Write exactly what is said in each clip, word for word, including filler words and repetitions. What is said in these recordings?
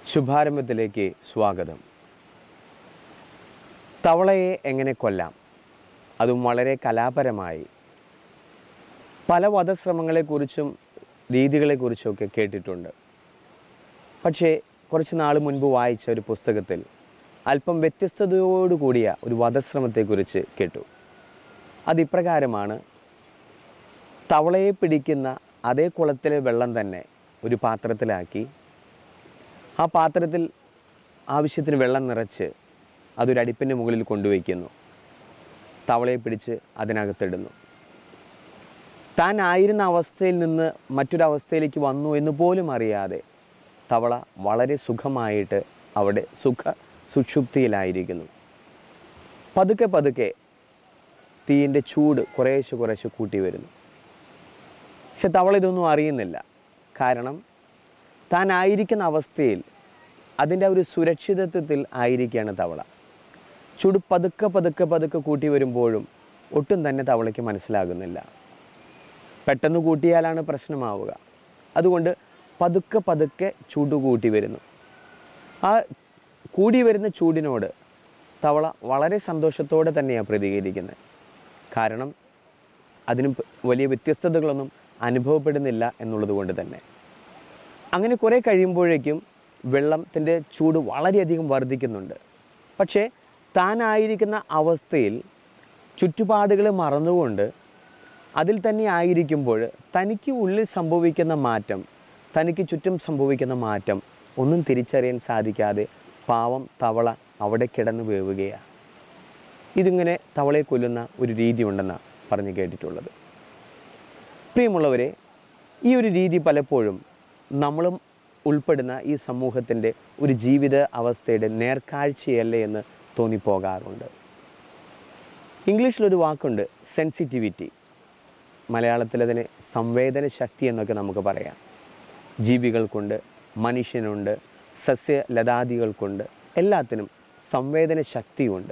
ശുഭാരംഭത്തിലേക്ക് സ്വാഗതം. തവളയെ എങ്ങനെ കൊല്ലാം, അതും വളരെ കലാപരമായി. പല വധശ്രമങ്ങളെക്കുറിച്ചും രീതികളെക്കുറിച്ചുമൊക്കെ കേട്ടിട്ടുണ്ട്. പക്ഷേ കുറച്ച് നാൾ മുൻപ് വായിച്ച ഒരു പുസ്തകത്തിൽ അല്പം വ്യത്യസ്തതയോടുകൂടിയ ഒരു വധശ്രമത്തെക്കുറിച്ച് കേട്ടു. അതിപ്രകാരമാണ്: തവളയെ പിടിക്കുന്ന അതേ കുളത്തിലെ വെള്ളം തന്നെ ഒരു പാത്രത്തിലാക്കി, ആ പാത്രത്തിൽ ആവശ്യത്തിന് വെള്ളം നിറച്ച് അതൊരു അടുപ്പിൻ്റെ മുകളിൽ കൊണ്ടുവയ്ക്കുന്നു. തവളയെ പിടിച്ച് അതിനകത്തിടുന്നു. താൻ ആയിരുന്ന അവസ്ഥയിൽ നിന്ന് മറ്റൊരവസ്ഥയിലേക്ക് വന്നു എന്ന് പോലും അറിയാതെ തവള വളരെ സുഖമായിട്ട് അവിടെ സുഖ സുഷുപ്തിയിലായിരിക്കുന്നു. പതുക്കെ പതുക്കെ തീയിൻ്റെ ചൂട് കുറേശ്ശെ കുറേശ്ശെ കൂട്ടി വരുന്നു. പക്ഷെ തവള ഇതൊന്നും അറിയുന്നില്ല. കാരണം താൻ ആയിരിക്കുന്ന അവസ്ഥയിൽ അതിൻ്റെ ഒരു സുരക്ഷിതത്വത്തിൽ ആയിരിക്കുകയാണ് തവള. ചൂട് പതുക്കെ പതുക്കെ പതുക്കെ കൂട്ടി വരുമ്പോഴും ഒട്ടും തന്നെ തവളയ്ക്ക് മനസ്സിലാകുന്നില്ല. പെട്ടെന്ന് കൂട്ടിയാലാണ് പ്രശ്നമാവുക. അതുകൊണ്ട് പതുക്കെ പതുക്കെ ചൂട് കൂട്ടി വരുന്നു. ആ കൂടി വരുന്ന ചൂടിനോട് തവള വളരെ സന്തോഷത്തോടെ തന്നെയാണ് പ്രതികരിക്കുന്നത്. കാരണം അതിന് വലിയ വ്യത്യസ്തതകളൊന്നും അനുഭവപ്പെടുന്നില്ല എന്നുള്ളത് കൊണ്ട് തന്നെ. അങ്ങനെ കുറേ കഴിയുമ്പോഴേക്കും വെള്ളത്തിൻ്റെ ചൂട് വളരെയധികം വർദ്ധിക്കുന്നുണ്ട്. പക്ഷേ താനായിരിക്കുന്ന അവസ്ഥയിൽ ചുറ്റുപാടുകൾ മറന്നുകൊണ്ട് അതിൽ തന്നെ ആയിരിക്കുമ്പോൾ തനിക്ക് ഉള്ളിൽ സംഭവിക്കുന്ന മാറ്റം, തനിക്ക് ചുറ്റും സംഭവിക്കുന്ന മാറ്റം ഒന്നും തിരിച്ചറിയാൻ സാധിക്കാതെ പാവം തവള അവിടെ കിടന്ന് വേവുകയാണ്. ഇതിങ്ങനെ തവളയെ കൊല്ലുന്ന ഒരു രീതി ഉണ്ടെന്നാണ് പറഞ്ഞു കേട്ടിട്ടുള്ളത്. പ്രിയമുള്ളവരെ, ഈ ഒരു രീതി പലപ്പോഴും നമ്മളും ഉൾപ്പെടുന്ന ഈ സമൂഹത്തിൻ്റെ ഒരു ജീവിത അവസ്ഥയുടെ നേർക്കാഴ്ചയല്ലേ എന്ന് തോന്നിപ്പോകാറുണ്ട്. ഇംഗ്ലീഷിലൊരു വാക്കുണ്ട്, സെൻസിറ്റിവിറ്റി. മലയാളത്തിൽ അതിനെ സംവേദന ശക്തി എന്നൊക്കെ നമുക്ക് പറയാം. ജീവികൾക്കുണ്ട്, മനുഷ്യനുണ്ട്, സസ്യലതാദികൾക്കുണ്ട്, എല്ലാത്തിനും സംവേദന ശക്തിയുണ്ട്.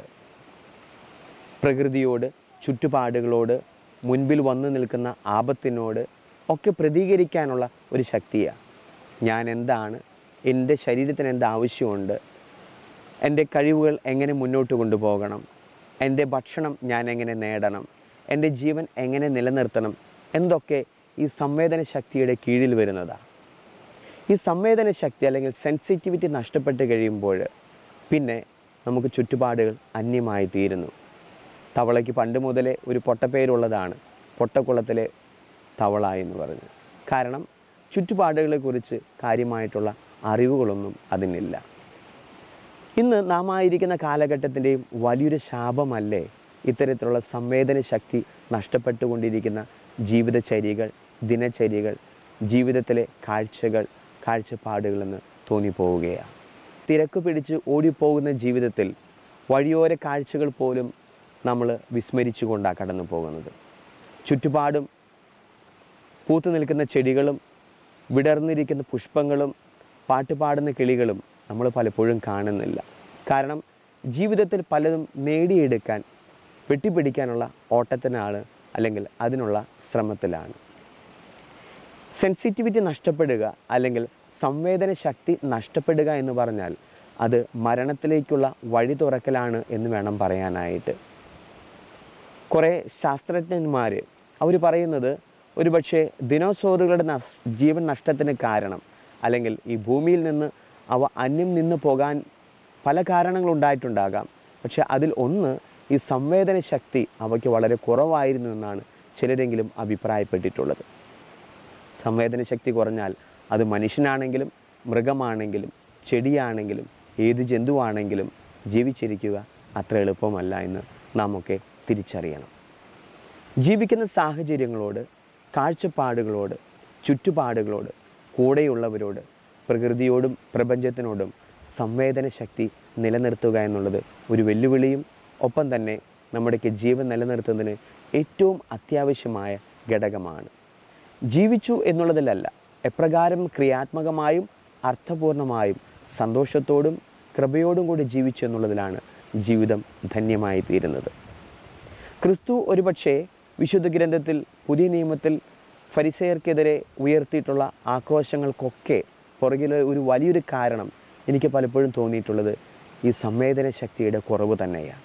പ്രകൃതിയോട്, ചുറ്റുപാടുകളോട്, മുൻപിൽ വന്നു നിൽക്കുന്ന ആപത്തിനോട് ഒക്കെ പ്രതികരിക്കാനുള്ള ഒരു ശക്തിയാണ്. ഞാൻ എന്താണ്, എൻ്റെ ശരീരത്തിന് എന്ത് ആവശ്യമുണ്ട്, എൻ്റെ കഴിവുകൾ എങ്ങനെ മുന്നോട്ട് കൊണ്ടുപോകണം, എൻ്റെ ഭക്ഷണം ഞാൻ എങ്ങനെ നേടണം, എൻ്റെ ജീവൻ എങ്ങനെ നിലനിർത്തണം, എന്തൊക്കെ ഈ സംവേദന ശക്തിയുടെ കീഴിൽ വരുന്നതാണ്. ഈ സംവേദന ശക്തി അല്ലെങ്കിൽ സെൻസിറ്റിവിറ്റി നഷ്ടപ്പെട്ട് കഴിയുമ്പോൾ പിന്നെ നമുക്ക് ചുറ്റുപാടുകൾ അന്യമായി തീരുന്നു. തവളയ്ക്ക് പണ്ട് മുതലേ ഒരു പൊട്ടപ്പേരുള്ളതാണ്, പൊട്ടക്കുളത്തിലെ തവള എന്ന് പറഞ്ഞ്. കാരണം ചുറ്റുപാടുകളെക്കുറിച്ച് കാര്യമായിട്ടുള്ള അറിവുകളൊന്നും അതിനില്ല. ഇന്ന് നാം ആയിരിക്കുന്ന കാലഘട്ടത്തിൻ്റെയും വലിയൊരു ശാപമല്ലേ ഇത്തരത്തിലുള്ള സംവേദന ശക്തി നഷ്ടപ്പെട്ടുകൊണ്ടിരിക്കുന്ന ജീവിതചര്യകൾ, ദിനചര്യകൾ, ജീവിതത്തിലെ കാഴ്ചകൾ, കാഴ്ചപ്പാടുകളെന്ന് തോന്നിപ്പോവുകയാണ്. തിരക്ക് പിടിച്ച് ഓടിപ്പോകുന്ന ജീവിതത്തിൽ വഴിയോര കാഴ്ചകൾ പോലും നമ്മൾ വിസ്മരിച്ചു കൊണ്ടാണ് കടന്നു പോകുന്നത്. ചുറ്റുപാടും പൂത്തു നിൽക്കുന്ന ചെടികളും വിടർന്നിരിക്കുന്ന പുഷ്പങ്ങളും പാട്ടുപാടുന്ന കിളികളും നമ്മൾ പലപ്പോഴും കാണുന്നില്ല. കാരണം ജീവിതത്തിൽ പലതും നേടിയെടുക്കാൻ, വെട്ടിപ്പിടിക്കാനുള്ള ഓട്ടത്തിനാണ്, അല്ലെങ്കിൽ അതിനുള്ള ശ്രമത്തിലാണ്. സെൻസിറ്റിവിറ്റി നഷ്ടപ്പെടുക അല്ലെങ്കിൽ സംവേദന ശക്തി നഷ്ടപ്പെടുക എന്ന് പറഞ്ഞാൽ അത് മരണത്തിലേക്കുള്ള വഴി തുറക്കലാണ് എന്ന് വേണം പറയാനായിട്ട്. കുറേ ശാസ്ത്രജ്ഞന്മാർ അവർ പറയുന്നത് ഒരുപക്ഷെ ദിനോസോറുകളുടെ നഷ് ജീവൻ നഷ്ടത്തിന് കാരണം, അല്ലെങ്കിൽ ഈ ഭൂമിയിൽ നിന്ന് അവ അന്യം നിന്ന് പോകാൻ പല കാരണങ്ങളുണ്ടായിട്ടുണ്ടാകാം. പക്ഷെ അതിൽ ഒന്ന് ഈ സംവേദന ശക്തി അവയ്ക്ക് വളരെ കുറവായിരുന്നു എന്നാണ് ചിലരെങ്കിലും അഭിപ്രായപ്പെട്ടിട്ടുള്ളത്. സംവേദന ശക്തി കുറഞ്ഞാൽ അത് മനുഷ്യനാണെങ്കിലും മൃഗമാണെങ്കിലും ചെടിയാണെങ്കിലും ഏത് ജന്തുവാണെങ്കിലും ജീവിച്ചിരിക്കുക അത്ര എളുപ്പമല്ല എന്ന് നാമൊക്കെ തിരിച്ചറിയണം. ജീവിക്കുന്ന സാഹചര്യങ്ങളോട്, കാഴ്ചപ്പാടുകളോട്, ചുറ്റുപാടുകളോട്, കൂടെയുള്ളവരോട്, പ്രകൃതിയോടും പ്രപഞ്ചത്തിനോടും സംവേദന ശക്തി നിലനിർത്തുക എന്നുള്ളത് ഒരു വെല്ലുവിളിയും ഒപ്പം തന്നെ നമ്മുടെയൊക്കെ ജീവൻ നിലനിർത്തുന്നതിന് ഏറ്റവും അത്യാവശ്യമായ ഘടകമാണ്. ജീവിച്ചു എന്നുള്ളതിലല്ല, എപ്രകാരം ക്രിയാത്മകമായും അർത്ഥപൂർണമായും സന്തോഷത്തോടും കൃപയോടും കൂടി ജീവിച്ചു എന്നുള്ളതിലാണ് ജീവിതം ധന്യമായി തീരുന്നത്. ക്രിസ്തു ഒരുപക്ഷെ വിശുദ്ധ ഗ്രന്ഥത്തിൽ, പുതിയ നിയമത്തിൽ ഫരിസേയർക്കെതിരെ ഉയർത്തിയിട്ടുള്ള ആക്രോശങ്ങൾക്കൊക്കെ പുറകിലെ ഒരു വലിയൊരു കാരണം എനിക്ക് പലപ്പോഴും തോന്നിയിട്ടുള്ളത് ഈ സംവേദന ശക്തിയുടെ കുറവ് തന്നെയാണ്.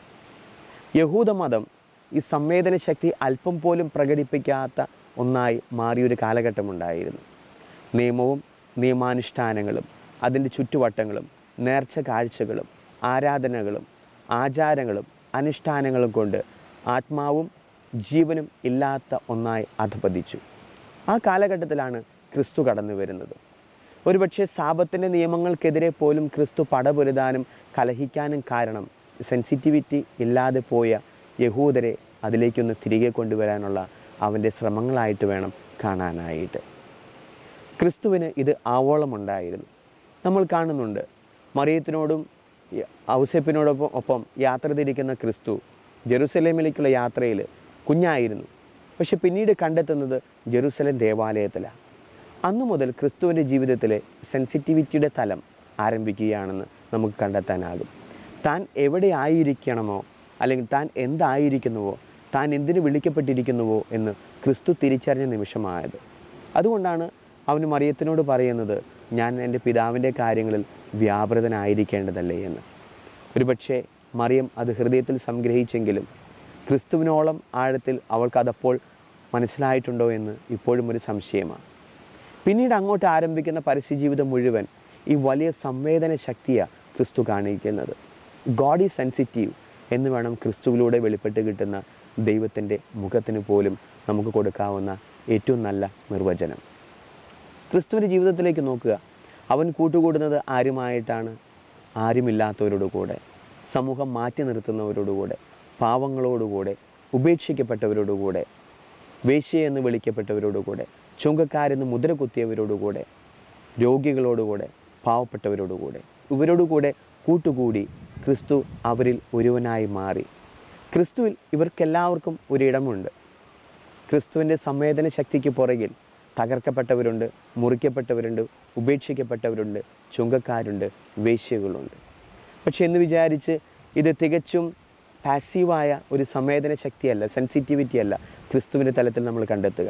യഹൂദമതം ഈ സംവേദന ശക്തി അല്പം പോലും പ്രകടിപ്പിക്കാത്ത ഒന്നായി മാറിയൊരു കാലഘട്ടമുണ്ടായിരുന്നു. നിയമവും നിയമാനുഷ്ഠാനങ്ങളും അതിൻ്റെ ചുറ്റുവട്ടങ്ങളും നേർച്ച കാഴ്ചകളും ആരാധനകളും ആചാരങ്ങളും അനുഷ്ഠാനങ്ങളും കൊണ്ട് ആത്മാവും ജീവനും ഇല്ലാത്ത ഒന്നായി അധപതിച്ചു. ആ കാലഘട്ടത്തിലാണ് ക്രിസ്തു കടന്നു വരുന്നത്. ഒരുപക്ഷെ സാബത്തിൻ്റെ നിയമങ്ങൾക്കെതിരെ പോലും ക്രിസ്തു പടപൊരുതാനും കലഹിക്കാനും കാരണം സെൻസിറ്റിവിറ്റി ഇല്ലാതെ പോയ യഹൂദരെ അതിലേക്കൊന്ന് തിരികെ കൊണ്ടുവരാനുള്ള അവൻ്റെ ശ്രമങ്ങളായിട്ട് വേണം കാണാനായിട്ട്. ക്രിസ്തുവിന് ഇത് ആവോളമുണ്ടായിരുന്നു. നമ്മൾ കാണുന്നുണ്ട്, മറിയത്തിനോടും ഔസേപ്പിനോടൊപ്പം ഒപ്പം യാത്ര തിരിക്കുന്ന ക്രിസ്തു ജെറുസലേമിലേക്കുള്ള യാത്രയിൽ കുഞ്ഞായിരുന്നു. പക്ഷെ പിന്നീട് കണ്ടെത്തുന്നത് ജെറുസലേം ദേവാലയത്തിലാണ്. അന്നു മുതൽ ക്രിസ്തുവിൻ്റെ ജീവിതത്തിലെ സെൻസിറ്റിവിറ്റിയുടെ തലം ആരംഭിക്കുകയാണെന്ന് നമുക്ക് കണ്ടെത്താനാകും. താൻ എവിടെ ആയിരിക്കണമോ അല്ലെങ്കിൽ താൻ എന്തായിരിക്കുന്നുവോ, താൻ എന്തിനു വിളിക്കപ്പെട്ടിരിക്കുന്നുവോ എന്ന് ക്രിസ്തു തിരിച്ചറിഞ്ഞ നിമിഷമായത്. അതുകൊണ്ടാണ് അവന് മറിയത്തിനോട് പറയുന്നത്, ഞാൻ എൻ്റെ പിതാവിൻ്റെ കാര്യങ്ങളിൽ വ്യാപൃതനായിരിക്കേണ്ടതല്ലേ എന്ന്. ഒരുപക്ഷെ മറിയം അത് ഹൃദയത്തിൽ സംഗ്രഹിച്ചെങ്കിലും ക്രിസ്തുവിനോളം ആഴത്തിൽ അവൾക്കതപ്പോൾ മനസ്സിലായിട്ടുണ്ടോ എന്ന് ഇപ്പോഴും ഒരു സംശയമാണ്. പിന്നീട് അങ്ങോട്ട് ആരംഭിക്കുന്ന പരസ്യജീവിതം മുഴുവൻ ഈ വലിയ സംവേദന ശക്തിയാണ് ക്രിസ്തു കാണിക്കുന്നത്. ഗോഡ് ഈസ് സെൻസിറ്റീവ് എന്ന് വേണം ക്രിസ്തുവിലൂടെ വെളിപ്പെട്ട് കിട്ടുന്ന ദൈവത്തിൻ്റെ മുഖത്തിന് പോലും നമുക്ക് കൊടുക്കാവുന്ന ഏറ്റവും നല്ല നിർവചനം. ക്രിസ്തുവിൻ്റെ ജീവിതത്തിലേക്ക് നോക്കുക. അവൻ കൂട്ടുകൂടുന്നത് ആരുമായിട്ടാണ്? ആരുമില്ലാത്തവരോട് കൂടെ, സമൂഹം മാറ്റി നിർത്തുന്നവരോടുകൂടെ, പാവങ്ങളോടുകൂടെ, ഉപേക്ഷിക്കപ്പെട്ടവരോടുകൂടെ, വേശ്യ എന്ന് വിളിക്കപ്പെട്ടവരോടുകൂടെ, ചുങ്കക്കാരെന്ന് മുദ്ര കുത്തിയവരോടുകൂടെ, രോഗികളോടുകൂടെ, പാവപ്പെട്ടവരോടുകൂടെ, ഇവരോടുകൂടെ കൂട്ടുകൂടി ക്രിസ്തു അവരിൽ ഒരുവനായി മാറി. ക്രിസ്തുവിൽ ഇവർക്കെല്ലാവർക്കും ഒരിടമുണ്ട്. ക്രിസ്തുവിൻ്റെ സംവേദന ശക്തിക്ക് പുറകിൽ തകർക്കപ്പെട്ടവരുണ്ട്, മുറിക്കപ്പെട്ടവരുണ്ട്, ഉപേക്ഷിക്കപ്പെട്ടവരുണ്ട്, ചുങ്കക്കാരുണ്ട്, വേശ്യകളുണ്ട്. പക്ഷെ എന്ന് വിചാരിച്ച് ഇത് തികച്ചും പാസീവായ ഒരു സംവേദന ശക്തിയല്ല, സെൻസിറ്റിവിറ്റി അല്ല ക്രിസ്തുവിൻ്റെ തലത്തിൽ നമ്മൾ കണ്ടെത്തുക.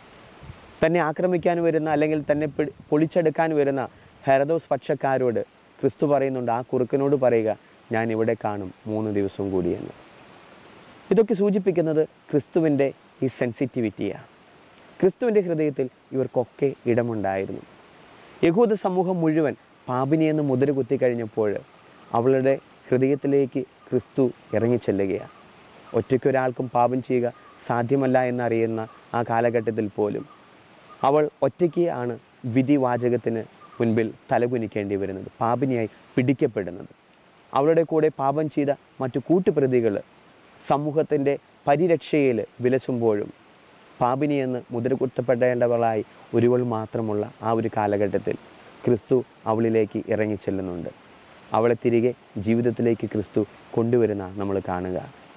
തന്നെ ആക്രമിക്കാൻ വരുന്ന അല്ലെങ്കിൽ തന്നെ പൊളിച്ചെടുക്കാൻ വരുന്ന ഹെറദോസ് പക്ഷക്കാരോട് ക്രിസ്തു പറയുന്നുണ്ട്, ആ കുറുക്കനോട് പറയുക, ഞാൻ ഇവിടെ കാണും മൂന്ന് ദിവസം കൂടിയെന്ന്. ഇതൊക്കെ സൂചിപ്പിക്കുന്നത് ക്രിസ്തുവിൻ്റെ ഈ സെൻസിറ്റിവിറ്റിയാണ്. ക്രിസ്തുവിൻ്റെ ഹൃദയത്തിൽ ഇവർക്കൊക്കെ ഇടമുണ്ടായിരുന്നു. യഹൂദ സമൂഹം മുഴുവൻ പാപിനിയെന്ന് മുദ്ര കുത്തിക്കഴിഞ്ഞപ്പോൾ അവളുടെ ഹൃദയത്തിലേക്ക് ക്രിസ്തു ഇറങ്ങിച്ചെല്ലുകയാണ്. ഒറ്റയ്ക്കൊരാൾക്കും പാപം ചെയ്യുക സാധ്യമല്ല എന്നറിയുന്ന ആ കാലഘട്ടത്തിൽ പോലും അവൾ ഒറ്റയ്ക്ക് ആണ് വിധിവാചകത്തിന് മുൻപിൽ തലകുനിക്കേണ്ടി വരുന്നത്, പാപിനിയായി പിടിക്കപ്പെടുന്നത്. അവളുടെ കൂടെ പാപം ചെയ്ത മറ്റു കൂട്ടുപ്രതികൾ സമൂഹത്തിൻ്റെ പരിരക്ഷയിൽ വിലസുമ്പോഴും പാപിനിയെന്ന് മുദ്രകുത്തപ്പെടേണ്ടവളായി ഒരുവൾ മാത്രമുള്ള ആ ഒരു കാലഘട്ടത്തിൽ ക്രിസ്തു അവളിലേക്ക് ഇറങ്ങിച്ചെല്ലുന്നുണ്ട്. അവളെ തിരികെ ജീവിതത്തിലേക്ക് ക്രിസ്തു കൊണ്ടുവരുന്ന നമ്മൾ കാണുക.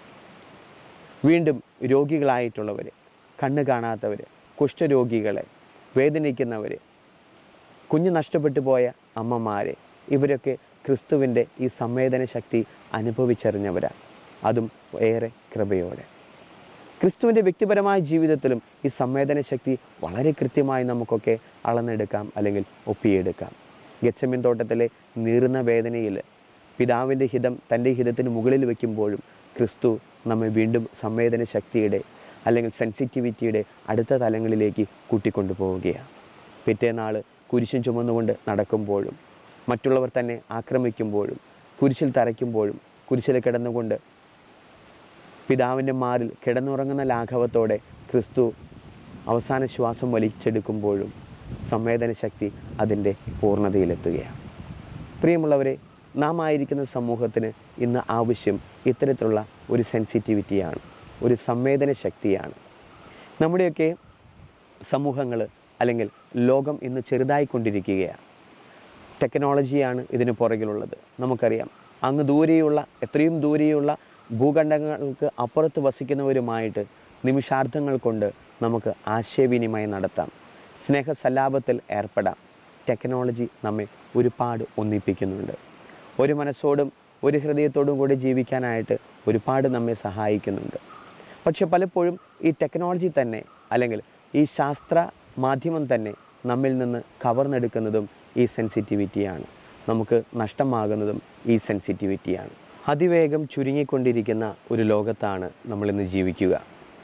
വീണ്ടും രോഗികളായിട്ടുള്ളവർ, കണ്ണ് കാണാത്തവർ, കുഷ്ഠരോഗികളെ, വേദനിക്കുന്നവർ, കുഞ്ഞ് നഷ്ടപ്പെട്ടു പോയ അമ്മമാരെ, ഇവരൊക്കെ ക്രിസ്തുവിൻ്റെ ഈ സംവേദന ശക്തി അനുഭവിച്ചറിഞ്ഞവരാണ്, അതും ഏറെ കൃപയോടെ. ക്രിസ്തുവിൻ്റെ വ്യക്തിപരമായ ജീവിതത്തിലും ഈ സംവേദന ശക്തി വളരെ കൃത്യമായി നമുക്കൊക്കെ അളന്നെടുക്കാം അല്ലെങ്കിൽ ഒപ്പിയെടുക്കാം. ഗെത്സമേൻ തോട്ടത്തിലെ നീറുന്ന വേദനയിൽ പിതാവിൻ്റെ ഹിതം തൻ്റെ ഹിതത്തിന് മുകളിൽ വയ്ക്കുമ്പോഴും ക്രിസ്തു നമ്മെ വീണ്ടും സംവേദന ശക്തിയുടെ അല്ലെങ്കിൽ സെൻസിറ്റിവിറ്റിയുടെ അടുത്ത തലങ്ങളിലേക്ക് കൂട്ടിക്കൊണ്ടു പോവുകയാണ്. പിറ്റേനാൾ കുരിശും ചുമന്നുകൊണ്ട് നടക്കുമ്പോഴും, മറ്റുള്ളവർ തന്നെ ആക്രമിക്കുമ്പോഴും, കുരിശിൽ തറയ്ക്കുമ്പോഴും, കുരിശിൽ കിടന്നുകൊണ്ട് പിതാവിൻ്റെ മാറിൽ കിടന്നുറങ്ങുന്ന ലാഘവത്തോടെ ക്രിസ്തു അവസാന ശ്വാസം വലിച്ചെടുക്കുമ്പോഴും സംവേദന ശക്തി അതിൻ്റെ പൂർണ്ണതയിലെത്തുകയാണ്. പ്രിയമുള്ളവരെ, നാം ആയിരിക്കുന്ന സമൂഹത്തിന് ഇന്ന് ആവശ്യം ഇത്തരത്തിലുള്ള ഒരു സെൻസിറ്റിവിറ്റിയാണ്, ഒരു സംവേദന ശക്തിയാണ്. നമ്മുടെയൊക്കെ സമൂഹങ്ങൾ അല്ലെങ്കിൽ ലോകം ഇന്ന് ചെറുതായിക്കൊണ്ടിരിക്കുകയാണ്. ടെക്നോളജിയാണ് ഇതിന് പുറകിലുള്ളത്. നമുക്കറിയാം, അങ്ങ് ദൂരെയുള്ള എത്രയും ദൂരെയുള്ള ഭൂഖണ്ഡങ്ങൾക്ക് അപ്പുറത്ത് വസിക്കുന്നവരുമായിട്ട് നിമിഷാർത്ഥങ്ങൾ കൊണ്ട് നമുക്ക് ആശയവിനിമയം നടത്താം, സ്നേഹസല്ലാപത്തിൽ ഏർപ്പെടാം. ടെക്നോളജി നമ്മെ ഒരുപാട് ഒന്നിപ്പിക്കുന്നുണ്ട്. ഒരു മനസ്സോടും ഒരു ഹൃദയത്തോടും കൂടി ജീവിക്കാനായിട്ട് ഒരുപാട് നമ്മെ സഹായിക്കുന്നുണ്ട്. പക്ഷെ പലപ്പോഴും ഈ ടെക്നോളജി തന്നെ അല്ലെങ്കിൽ ഈ ശാസ്ത്ര മാധ്യമം തന്നെ നമ്മിൽ നിന്ന് കവർന്നെടുക്കുന്നതും ഈ സെൻസിറ്റിവിറ്റിയാണ്. നമുക്ക് നഷ്ടമാകുന്നതും ഈ സെൻസിറ്റിവിറ്റിയാണ്. അതിവേഗം ചുരുങ്ങിക്കൊണ്ടിരിക്കുന്ന ഒരു ലോകത്താണ് നമ്മളിന്ന് ജീവിക്കുക.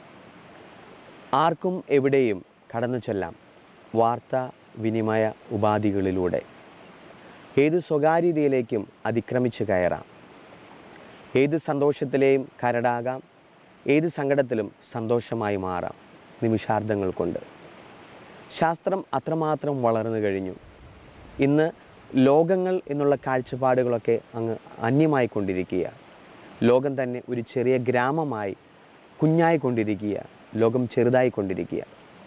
ആർക്കും എവിടെയും കടന്നു ചെല്ലാം വാർത്താ വിനിമയ ഉപാധികളിലൂടെ. ഏത് സ്വകാര്യതയിലേക്കും അതിക്രമിച്ച് കയറാം. ഏത് സന്തോഷത്തിലെയും കരടാകാം. ഏത് സങ്കടത്തിലും സന്തോഷമായി മാറാം നിമിഷാർദ്ധങ്ങൾ കൊണ്ട്. ശാസ്ത്രം അത്രമാത്രം വളർന്നു കഴിഞ്ഞു. ഇന്ന് ലോകങ്ങൾ എന്നുള്ള കാഴ്ചപ്പാടുകളൊക്കെ അങ്ങ് അന്യമായിക്കൊണ്ടിരിക്കുക. ലോകം തന്നെ ഒരു ചെറിയ ഗ്രാമമായി കുഞ്ഞായിക്കൊണ്ടിരിക്കുക. ലോകം ചെറുതായിക്കൊണ്ടിരിക്കുക.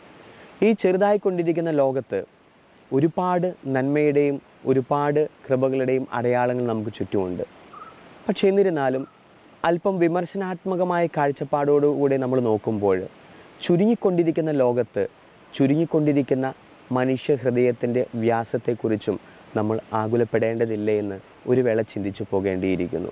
ഈ ചെറുതായിക്കൊണ്ടിരിക്കുന്ന ലോകത്ത് ഒരുപാട് നന്മയുടെയും ഒരുപാട് കൃപകളുടെയും അടയാളങ്ങൾ നമുക്ക് ചുറ്റുമുണ്ട്. പക്ഷേ എന്നിരുന്നാലും അല്പം വിമർശനാത്മകമായ കാഴ്ചപ്പാടോടുകൂടെ നമ്മൾ നോക്കുമ്പോൾ ചുരുങ്ങിക്കൊണ്ടിരിക്കുന്ന ലോകത്ത് ചുരുങ്ങിക്കൊണ്ടിരിക്കുന്ന മനുഷ്യ ഹൃദയത്തിൻ്റെ വ്യാസത്തെക്കുറിച്ചും നമ്മൾ ആകുലപ്പെടേണ്ടതില്ലേ എന്ന് ഒരു വേള ചിന്തിച്ചു പോകേണ്ടിയിരിക്കുന്നു.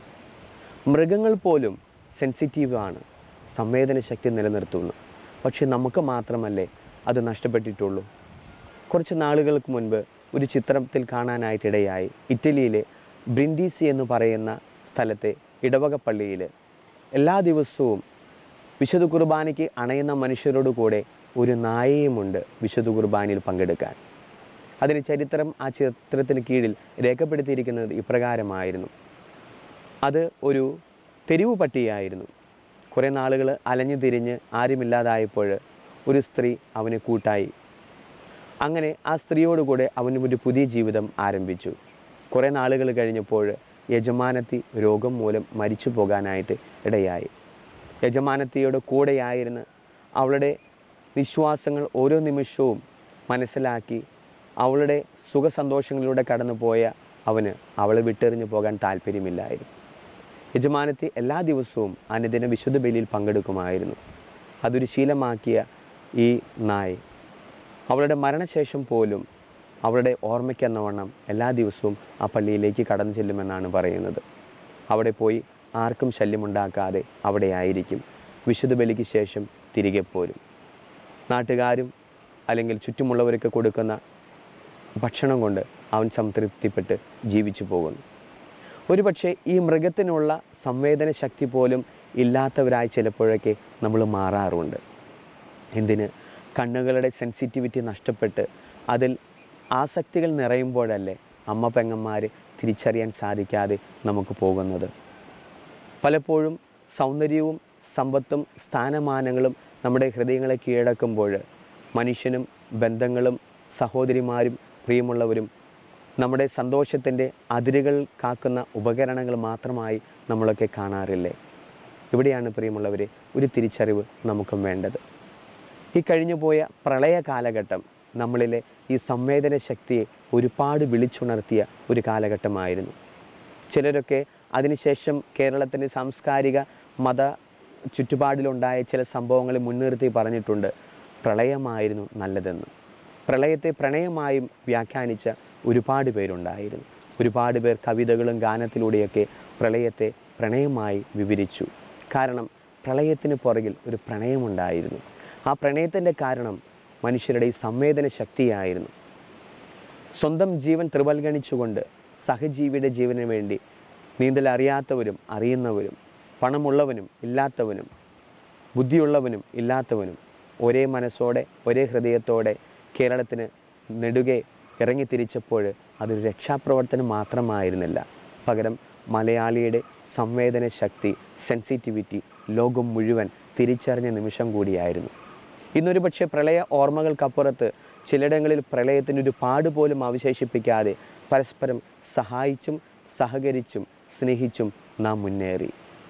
മൃഗങ്ങൾ പോലും സെൻസിറ്റീവാണ്, സംവേദനശക്തി നിലനിർത്തുന്നു. പക്ഷെ നമുക്ക് മാത്രമല്ലേ അത് നഷ്ടപ്പെട്ടിട്ടുള്ളൂ. കുറച്ച് നാളുകൾക്ക് മുൻപ് ഒരു ചിത്രത്തിൽ കാണാനായിട്ടിടയായി. ഇറ്റലിയിലെ ബ്രിൻഡീസി എന്ന് പറയുന്ന സ്ഥലത്തെ ഇടവക പള്ളിയിൽ എല്ലാ ദിവസവും വിശുദ്ധ കുർബാനയ്ക്ക് അണയുന്ന മനുഷ്യരോട് കൂടെ ഒരു നായയുമുണ്ട് വിശുദ്ധ കുർബാനയിൽ പങ്കെടുക്കാൻ. അതിന് ചരിത്രം ആ ചിത്രത്തിന് കീഴിൽ രേഖപ്പെടുത്തിയിരിക്കുന്നത് ഇപ്രകാരമായിരുന്നു. അത് ഒരു തെരുവ് പട്ടിയായിരുന്നു. കുറേ നാളുകൾ അലഞ്ഞു തിരിഞ്ഞ് ആരുമില്ലാതായപ്പോൾ ഒരു സ്ത്രീ അവന് കൂട്ടായി. അങ്ങനെ ആ സ്ത്രീയോടുകൂടെ അവന് ഒരു പുതിയ ജീവിതം ആരംഭിച്ചു. കുറേ നാളുകൾ കഴിഞ്ഞപ്പോൾ യജമാനത്തി രോഗം മൂലം മരിച്ചു പോകാനായിട്ട് ഇടയായി. യജമാനത്തിയുടെ കൂടെയായിരുന്ന് അവളുടെ നിശ്വാസങ്ങൾ ഓരോ നിമിഷവും മനസ്സിലാക്കി അവളുടെ സുഖസന്തോഷങ്ങളിലൂടെ കടന്നു പോയ അവന് അവളെ വിട്ടെറിഞ്ഞു പോകാൻ താല്പര്യമില്ലായിരുന്നു. യജമാനത്തി എല്ലാ ദിവസവും അനുദിന വിശുദ്ധ ബലിയിൽ പങ്കെടുക്കുമായിരുന്നു. അതൊരു ശീലമാക്കിയ ഈ നായ് അവളുടെ മരണശേഷം പോലും അവളുടെ ഓർമ്മയ്ക്കെന്നവണ്ണം എല്ലാ ദിവസവും ആ പള്ളിയിലേക്ക് കടന്നു ചെല്ലുമെന്നാണ് പറയുന്നത്. അവിടെ പോയി ആർക്കും ശല്യമുണ്ടാക്കാതെ അവിടെ ആയിരിക്കും. വിശുദ്ധ ബലിക്ക് ശേഷം തിരികെ പോരും. നാട്ടുകാരും അല്ലെങ്കിൽ ചുറ്റുമുള്ളവർക്ക് കൊടുക്കുന്ന ഭക്ഷണം കൊണ്ട് അവൻ സംതൃപ്തിപ്പെട്ട് ജീവിച്ചു പോകുന്നു. ഒരുപക്ഷെ ഈ മൃഗത്തിനുള്ള സംവേദന ശക്തി പോലും ഇല്ലാത്തവരായി ചിലപ്പോഴൊക്കെ നമ്മൾ മാറാറുണ്ട്. എന്തിന്? കണ്ണുകളുടെ സെൻസിറ്റിവിറ്റി നഷ്ടപ്പെട്ട് അതിൽ ആസക്തികൾ നിറയുമ്പോഴല്ലേ അമ്മ പെങ്ങന്മാർ തിരിച്ചറിയാൻ സാധിക്കാതെ നമുക്ക് പോകുന്നത്. പലപ്പോഴും സൗന്ദര്യവും സമ്പത്തും സ്ഥാനമാനങ്ങളും നമ്മുടെ ഹൃദയങ്ങളെ കീഴടക്കുമ്പോൾ മനുഷ്യനും ബന്ധങ്ങളും സഹോദരിമാരും പ്രിയമുള്ളവരും നമ്മുടെ സന്തോഷത്തിൻ്റെ അതിരുകൾ കാക്കുന്ന ഉപകരണങ്ങൾ മാത്രമായി നമ്മളൊക്കെ കാണാറില്ലേ? ഇവിടെയാണ് പ്രിയമുള്ളവരെ ഒരു തിരിച്ചറിവ് നമുക്കും വേണ്ടത്. ഈ കഴിഞ്ഞു പോയ പ്രളയ കാലഘട്ടം നമ്മളിലെ ഈ സംവേദന ശക്തിയെ ഒരുപാട് വിളിച്ചുണർത്തിയ ഒരു കാലഘട്ടമായിരുന്നു. ചിലരൊക്കെ അതിനുശേഷം കേരളത്തിൻ്റെ സാംസ്കാരിക മത ചുറ്റുപാടിലുണ്ടായ ചില സംഭവങ്ങളെ മുൻനിർത്തി പറഞ്ഞിട്ടുണ്ട് പ്രളയമായിരുന്നു നല്ലതെന്ന്. പ്രളയത്തെ പ്രണയമായും വ്യാഖ്യാനിച്ച ഒരുപാട് പേരുണ്ടായിരുന്നു. ഒരുപാട് പേർ കവിതകളും ഗാനത്തിലൂടെയൊക്കെ പ്രളയത്തെ പ്രണയമായി വിവരിച്ചു. കാരണം പ്രളയത്തിന് പുറകിൽ ഒരു പ്രണയമുണ്ടായിരുന്നു. ആ പ്രണയത്തിൻ്റെ കാരണം മനുഷ്യരുടെ ഈ സംവേദന ശക്തിയായിരുന്നു. സ്വന്തം ജീവൻ ത്രിവൽഗണിച്ചുകൊണ്ട് സഹജീവിയുടെ ജീവന് വേണ്ടി നീന്തൽ അറിയാത്തവരും അറിയുന്നവരും പണമുള്ളവനും ഇല്ലാത്തവനും ബുദ്ധിയുള്ളവനും ഇല്ലാത്തവനും ഒരേ മനസ്സോടെ ഒരേ ഹൃദയത്തോടെ കേരളത്തിന് നെടുകെ ഇറങ്ങിത്തിരിച്ചപ്പോൾ അതൊരു രക്ഷാപ്രവർത്തനം മാത്രമായിരുന്നില്ല. പകരം മലയാളിയുടെ സംവേദന ശക്തി, സെൻസിറ്റിവിറ്റി ലോകം മുഴുവൻ തിരിച്ചറിഞ്ഞ നിമിഷം കൂടിയായിരുന്നു. ഇന്നൊരു പക്ഷേ പ്രളയ ഓർമ്മകൾക്കപ്പുറത്ത് ചിലയിടങ്ങളിൽ പ്രളയത്തിനൊരു പാട് പോലും അവശേഷിപ്പിക്കാതെ പരസ്പരം സഹായിച്ചും സഹകരിച്ചും സ്നേഹിച്ചും നാം മുന്നേറി.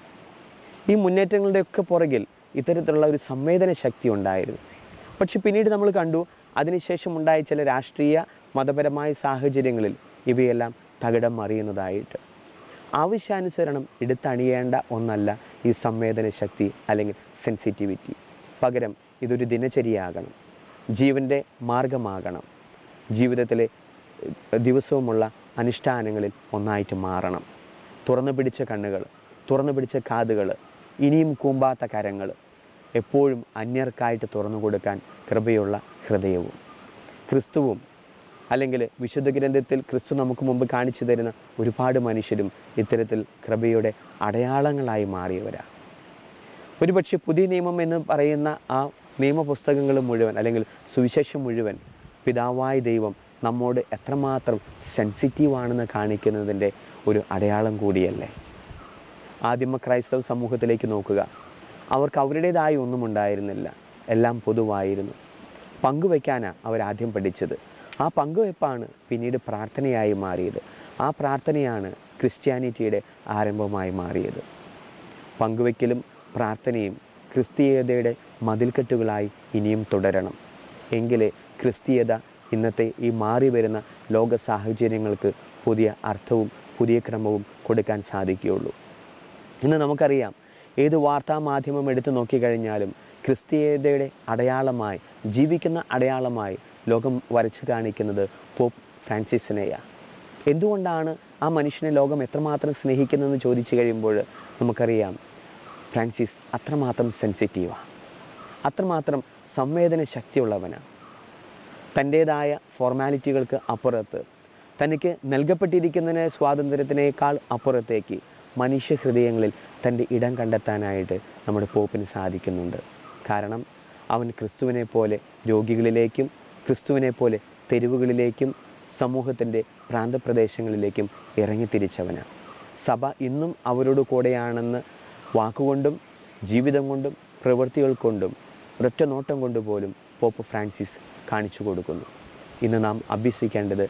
ഈ മുന്നേറ്റങ്ങളുടെയൊക്കെ പുറകിൽ ഇത്തരത്തിലുള്ള ഒരു സംവേദന ശക്തി ഉണ്ടായിരുന്നു. പക്ഷെ പിന്നീട് നമ്മൾ കണ്ടു അതിനുശേഷം ഉണ്ടായ ചില രാഷ്ട്രീയ മതപരമായ സാഹചര്യങ്ങളിൽ ഇവയെല്ലാം തകിടം മറിയുന്നതായിട്ട്. ആവശ്യാനുസരണം എടുത്തണിയേണ്ട ഒന്നല്ല ഈ സംവേദന ശക്തി അല്ലെങ്കിൽ സെൻസിറ്റിവിറ്റി. പകരം ഇതൊരു ദിനചര്യയാകണം, ജീവൻ്റെ മാർഗമാകണം, ജീവിതത്തിലെ ദിവസവുമുള്ള അനുഷ്ഠാനങ്ങളിൽ ഒന്നായിട്ട് മാറണം. തുറന്നു പിടിച്ച കണ്ണുകൾ, തുറന്നു പിടിച്ച കാതുകൾ, ഇനിയും കൂമ്പാത്ത കരങ്ങൾ, എപ്പോഴും അന്യർക്കായിട്ട് തുറന്നു കൊടുക്കാൻ കൃപയുള്ള ഹൃദയവും. ക്രിസ്തുവും അല്ലെങ്കിൽ വിശുദ്ധ ഗ്രന്ഥത്തിൽ ക്രിസ്തു നമുക്ക് മുമ്പ് കാണിച്ചു തരുന്ന ഒരുപാട് മനുഷ്യരും ഇത്തരത്തിൽ കൃപയുടെ അടയാളങ്ങളായി മാറിയവരാണ്. ഒരുപക്ഷെ പുതിയ നിയമം എന്ന് പറയുന്ന ആ നിയമപുസ്തകങ്ങൾ മുഴുവൻ അല്ലെങ്കിൽ സുവിശേഷം മുഴുവൻ പിതാവായ ദൈവം നമ്മോട് എത്രമാത്രം സെൻസിറ്റീവാണെന്ന് കാണിക്കുന്നതിൻ്റെ ഒരു അടയാളം കൂടിയല്ലേ. ആദിമ ക്രൈസ്തവ സമൂഹത്തിലേക്ക് നോക്കുക. അവർക്ക് അവരുടേതായ ഒന്നും ഉണ്ടായിരുന്നില്ല, എല്ലാം പൊതുവായിരുന്നു. പങ്കുവയ്ക്കാനാണ് അവരാദ്യം പഠിച്ചത്. ആ പങ്കുവയ്പ്പാണ് പിന്നീട് പ്രാർത്ഥനയായി മാറിയത്. ആ പ്രാർത്ഥനയാണ് ക്രിസ്ത്യാനിറ്റിയുടെ ആരംഭമായി മാറിയത്. പങ്കുവയ്ക്കലും പ്രാർത്ഥനയും ക്രിസ്തീയതയുടെ മതിൽക്കെട്ടുകളായി ഇനിയും തുടരണം. എങ്കിലേ ക്രിസ്തീയത ഇന്നത്തെ ഈ മാറി വരുന്ന ലോക സാഹചര്യങ്ങൾക്ക് പുതിയ അർത്ഥവും പുതിയ ക്രമവും കൊടുക്കാൻ സാധിക്കുകയുള്ളൂ. ഇന്ന് നമുക്കറിയാം, ഏത് വാർത്താ മാധ്യമം എടുത്തു നോക്കിക്കഴിഞ്ഞാലും ക്രിസ്തീയതയുടെ അടയാളമായി, ജീവിക്കുന്ന അടയാളമായി ലോകം വരച്ചു കാണിക്കുന്നത് പോപ്പ് ഫ്രാൻസിസിനെയാണ്. എന്തുകൊണ്ടാണ് ആ മനുഷ്യനെ ലോകം എത്രമാത്രം സ്നേഹിക്കുന്നതെന്ന് ചോദിച്ചു കഴിയുമ്പോൾ നമുക്കറിയാം, ഫ്രാൻസിസ് അത്രമാത്രം സെൻസിറ്റീവാണ്, അത്രമാത്രം സംവേദന ശക്തിയുള്ളവനാണ്. തൻ്റേതായ ഫോർമാലിറ്റികൾക്ക് അപ്പുറത്ത്, തനിക്ക് നൽകപ്പെട്ടിരിക്കുന്നതിന് സ്വാതന്ത്ര്യത്തിനേക്കാൾ അപ്പുറത്തേക്ക് മനുഷ്യ ഹൃദയങ്ങളിൽ തൻ്റെ ഇടം കണ്ടെത്താനായിട്ട് നമ്മുടെ പോപ്പിന് സാധിക്കുന്നുണ്ട്. കാരണം അവൻ ക്രിസ്തുവിനെ പോലെ രോഗികളിലേക്കും ക്രിസ്തുവിനെ പോലെ തെരുവുകളിലേക്കും സമൂഹത്തിൻ്റെ പ്രാന്തപ്രദേശങ്ങളിലേക്കും ഇറങ്ങിത്തിരിച്ചവനാണ്. സഭ ഇന്നും അവരോട് കൂടെയാണെന്ന് വാക്കുകൊണ്ടും ജീവിതം കൊണ്ടും പ്രവൃത്തികൾ കൊണ്ടും ഒരൊറ്റ നോട്ടം കൊണ്ടുപോലും പോപ്പ് ഫ്രാൻസിസ് കാണിച്ചു കൊടുക്കുന്നു. ഇന്ന് നാം അഭ്യസിക്കേണ്ടത്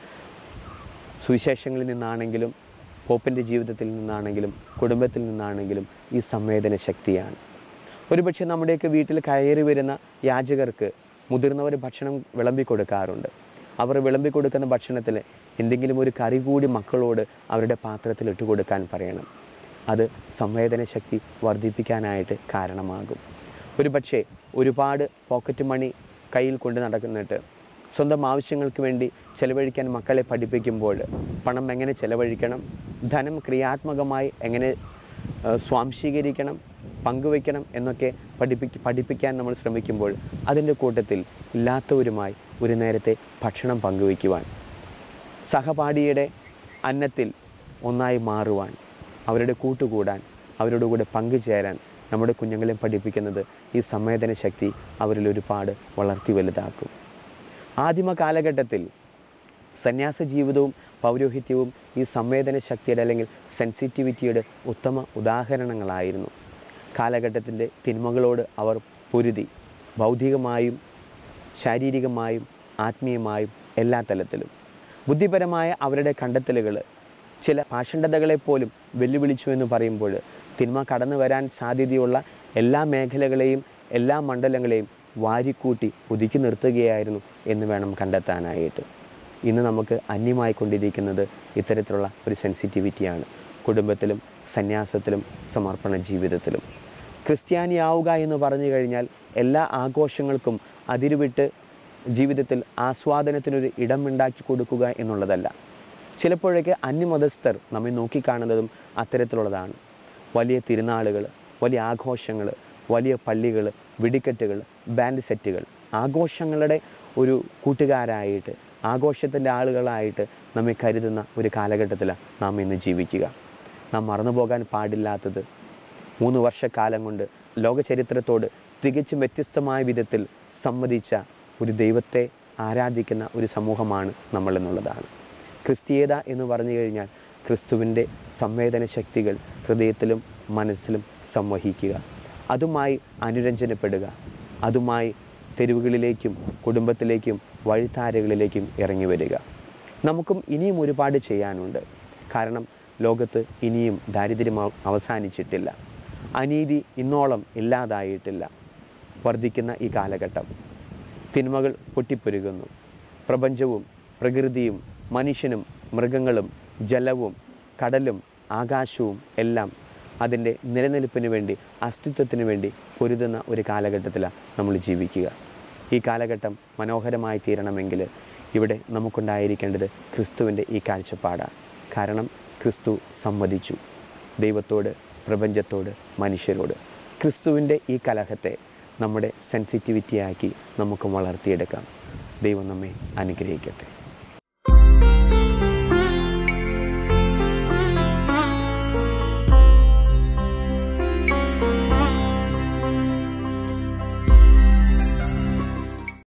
സുവിശേഷങ്ങളിൽ നിന്നാണെങ്കിലും പോപ്പിൻ്റെ ജീവിതത്തിൽ നിന്നാണെങ്കിലും കുടുംബത്തിൽ നിന്നാണെങ്കിലും ഈ സംവേദന ശക്തിയാണ്. ഒരുപക്ഷെ നമ്മുടെയൊക്കെ വീട്ടിൽ കയറി വരുന്ന യാചകർക്ക് മുതിർന്നവർ ഭക്ഷണം വിളമ്പി കൊടുക്കാറുണ്ട്. അവർ വിളമ്പി കൊടുക്കുന്ന ഭക്ഷണത്തിൽ എന്തെങ്കിലും ഒരു കറി കൂടി മക്കളോട് അവരുടെ പാത്രത്തിൽ ഇട്ട് കൊടുക്കാൻ പറയണം. അത് സംവേദന ശക്തി വർദ്ധിപ്പിക്കാനായിട്ട് കാരണമാകും. ഒരുപക്ഷെ ഒരുപാട് പോക്കറ്റ് മണി കയ്യിൽ കൊണ്ട് നടക്കുന്നിട്ട് സ്വന്തം ആവശ്യങ്ങൾക്ക് വേണ്ടി ചെലവഴിക്കാൻ മക്കളെ പഠിപ്പിക്കുമ്പോൾ പണം എങ്ങനെ ചെലവഴിക്കണം, ധനം ക്രിയാത്മകമായി എങ്ങനെ സ്വാംശീകരിക്കണം, പങ്കുവയ്ക്കണം എന്നൊക്കെ പഠിപ്പി പഠിപ്പിക്കാൻ നമ്മൾ ശ്രമിക്കുമ്പോൾ അതിൻ്റെ കൂട്ടത്തിൽ ഇല്ലാത്തവരുമായി ഒരു നേരത്തെ ഭക്ഷണം പങ്കുവയ്ക്കുവാൻ, സഹപാഠിയുടെ അന്നത്തിൽ ഒന്നായി മാറുവാൻ, അവരുടെ കൂട്ടുകൂടാൻ, അവരുടെ കൂടെ പങ്കുചേരാൻ നമ്മുടെ കുഞ്ഞുങ്ങളെ പഠിപ്പിക്കുന്നത് ഈ സംവേദന ശക്തി അവരിൽ ഒരുപാട് വളർത്തി വലുതാക്കും. ആദിമ കാലഘട്ടത്തിൽ സന്യാസ ജീവിതവും പൗരോഹിത്യവും ഈ സംവേദന ശക്തിയുടെ അല്ലെങ്കിൽ സെൻസിറ്റിവിറ്റിയുടെ ഉത്തമ ഉദാഹരണങ്ങളായിരുന്നു. കാലഘട്ടത്തിൻ്റെ തിന്മകളോട് അവർ പൊരുതി ഭൗതികമായും ശാരീരികമായും ആത്മീയമായും എല്ലാ തലത്തിലും. ബുദ്ധിപരമായ അവരുടെ കണ്ടെത്തലുകൾ ചില പാഷണ്ഡതകളെപ്പോലും വെല്ലുവിളിച്ചു എന്ന് പറയുമ്പോൾ തിന്മ കടന്നു വരാൻ സാധ്യതയുള്ള എല്ലാ മേഖലകളെയും എല്ലാ മണ്ഡലങ്ങളെയും വാരിക്കൂട്ടി ഒതുക്കി നിർത്തുകയായിരുന്നു എന്ന് വേണം കണ്ടെത്താനായിട്ട്. ഇന്ന് നമുക്ക് അന്യമായിക്കൊണ്ടിരിക്കുന്നത് ഇത്തരത്തിലുള്ള ഒരു സെൻസിറ്റിവിറ്റിയാണ്. കുടുംബത്തിലും സന്യാസത്തിലും സമർപ്പണ ജീവിതത്തിലും ക്രിസ്ത്യാനിയാവുക എന്ന് പറഞ്ഞു കഴിഞ്ഞാൽ എല്ലാ ആഘോഷങ്ങൾക്കും അതിരുവിട്ട് ജീവിതത്തിൽ ആസ്വാദനത്തിനൊരു ഇടമുണ്ടാക്കി കൊടുക്കുക എന്നുള്ളതല്ല. ചിലപ്പോഴൊക്കെ അന്യമതസ്ഥർ നമ്മെ നോക്കിക്കാണുന്നതും അത്തരത്തിലുള്ളതാണ്. വലിയ തിരുനാളുകൾ, വലിയ ആഘോഷങ്ങൾ, വലിയ പള്ളികൾ, വെടിക്കെട്ടുകൾ, ബാൻഡ് സെറ്റുകൾ, ആഘോഷങ്ങളുടെ ഒരു കൂട്ടുകാരായിട്ട്, ആഘോഷത്തിൻ്റെ ആളുകളായിട്ട് നമ്മെ കരുതുന്ന ഒരു കാലഘട്ടത്തിലാണ് നാം ഇന്ന് ജീവിക്കുക. നാം മറന്നുപോകാൻ പാടില്ലാത്തത് മൂന്ന് വർഷക്കാലം കൊണ്ട് ലോക ചരിത്രത്തോട് തികച്ചും വ്യത്യസ്തമായ വിധത്തിൽ സംവദിച്ച ഒരു ദൈവത്തെ ആരാധിക്കുന്ന ഒരു സമൂഹമാണ് നമ്മളെന്നുള്ളതാണ്. ക്രിസ്തീയത എന്ന് പറഞ്ഞു കഴിഞ്ഞാൽ ക്രിസ്തുവിൻ്റെ സംവേദന ശക്തികൾ ഹൃദയത്തിലും മനസ്സിലും സംവഹിക്കുക, അതുമായി അനുരഞ്ജനപ്പെടുക, അതുമായി തെരുവുകളിലേക്കും കുടുംബത്തിലേക്കും വഴിത്താരകളിലേക്കും ഇറങ്ങി വരിക. നമുക്കും ഇനിയും ഒരുപാട് ചെയ്യാനുണ്ട്. കാരണം ലോകത്ത് ഇനിയും ദാരിദ്ര്യം അവസാനിച്ചിട്ടില്ല, അനീതി ഇന്നോളം ഇല്ലാതായിട്ടില്ല. വർദ്ധിക്കുന്ന ഈ കാലഘട്ടം തിന്മകൾ പൊട്ടിപ്പെരുകുന്നു. പ്രപഞ്ചവും പ്രകൃതിയും മനുഷ്യനും മൃഗങ്ങളും ജലവും കടലും ആകാശവും എല്ലാം അതിൻ്റെ നിലനിൽപ്പിന് വേണ്ടി, അസ്തിത്വത്തിന് വേണ്ടി പൊരുതുന്ന ഒരു കാലഘട്ടത്തിലാണ് നമ്മൾ ജീവിക്കുക. ഈ കാലഘട്ടം മനോഹരമായി തീരണമെങ്കിൽ ഇവിടെ നമുക്കുണ്ടായിരിക്കേണ്ടത് ക്രിസ്തുവിൻ്റെ ഈ കാഴ്ചപ്പാടാണ്. കാരണം ക്രിസ്തു സംവദിച്ചു ദൈവത്തോട്, പ്രപഞ്ചത്തോട്, മനുഷ്യരോട്. ക്രിസ്തുവിൻ്റെ ഈ കലഹത്തെ നമ്മുടെ സെൻസിറ്റിവിറ്റിയാക്കി നമുക്ക് വളർത്തിയെടുക്കാം. ദൈവം നമ്മെ അനുഗ്രഹിക്കട്ടെ.